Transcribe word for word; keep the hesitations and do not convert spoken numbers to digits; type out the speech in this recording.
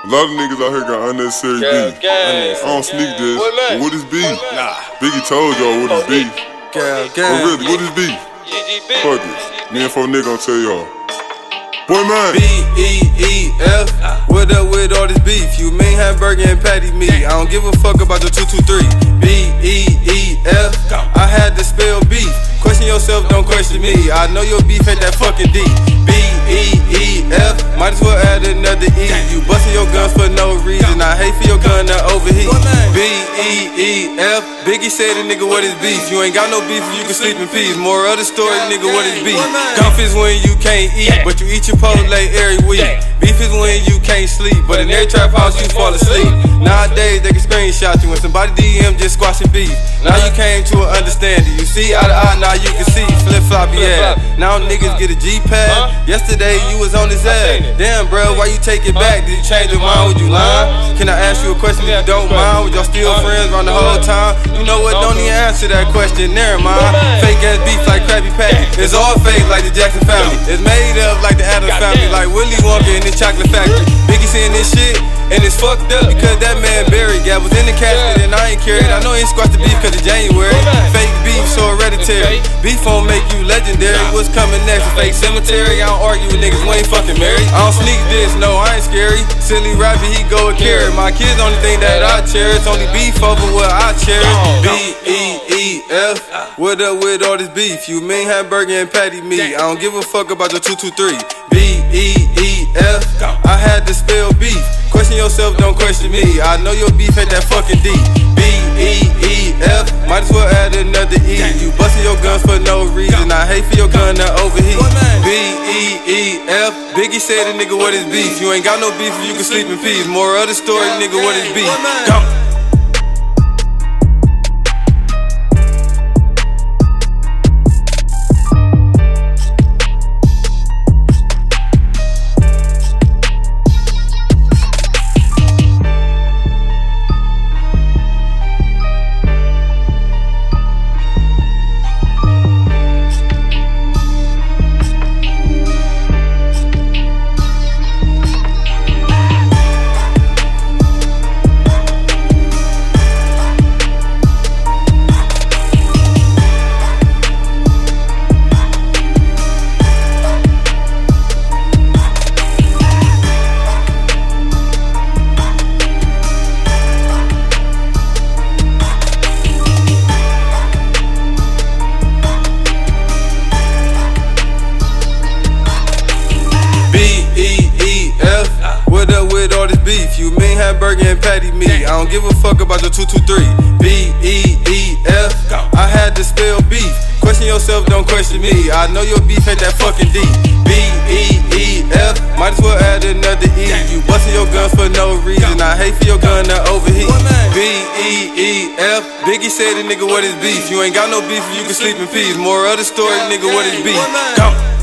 A lot of niggas out here got unnecessary beef. I don't sneak this, but what is beef? Nah. Biggie told y'all what is beef. But really, what is beef? Fuck it. Me and four niggas gon' tell y'all. Boi Maine. B E E F, what up with all this beef? You mean hamburger and patty meat. I don't give a fuck about the two two three. B E E F, I had to spell beef. Question yourself, don't question me. I know your beef ain't that fucking deep. B E E F, might as well add another E. You bustin' your guns for no reason. I hate for your gun to overheat. B E E F, Biggie said it, nigga, what is beef? You ain't got no beef, you can sleep in peace. More of the story, nigga, what is beef? Beef is when you can't eat, but you eat your Chipotle every week. Beef is when you can't sleep, but in every trap house you fall asleep. Nowadays they can screenshot you when somebody D M just squashing beef. Now you came to an understanding. You see eye to eye, now you can see flip floppy ass. Now niggas get a G pad. Yesterday you was on his ass. Damn, bro, why you take it back? Did you change your mind? Would you lying? Can I ask you a question if you don't mind? Would y'all still friends around the whole time? You know what? Don't even answer that question. Never mind. Fake ass beef like Krabby Patty. It's all fake like the Jackson family. It's made up like the Adams family, like Willy Wonka in the chocolate factory. Biggie saying this shit, and it's fucked up because that man buried. Yeah, was in the casket and I ain't carried. I know he ain't squashed the beef cause it's January. Fake beef, so hereditary. Beef won't make you legendary. What's coming next? A fake cemetery? I don't argue with niggas, we ain't fucking married. I don't sneak this, no, I ain't scary. Silly rabbit, he go and carry. My kids only thing that I cherish. Only beef over what I cherish. B E E F, what up with all this beef? You mean hamburger and patty meat. I don't give a fuck about the two two three. B E E F, I had to spell beef. Question yourself, don't question me. I know your beef ain't that fucking deep. B E E F, might as well add another E. You bustin' your guns for no reason. I hate for your gun to overheat. B E E F, Biggie said it, nigga, what is beef? You ain't got no beef, you can sleep in peace. More of the story, nigga, what is beef? Come. Beef, you mean hamburger and patty meat. I don't give a fuck about the two two three. B E E F, I had to spell beef. Question yourself, don't question me. I know your beef ain't that fucking deep. B E E F, might as well add another E. You bustin' your guns for no reason. I hate for your gun to overheat. B E E F, Biggie said it, nigga, what is beef? You ain't got no beef, you can sleep in peace. More of the story, nigga, what is beef? Come.